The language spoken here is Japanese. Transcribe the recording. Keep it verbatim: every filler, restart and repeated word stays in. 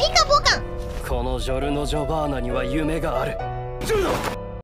ピカボカン。 このジョルノ・ジョバーナには夢がある。ジョルノ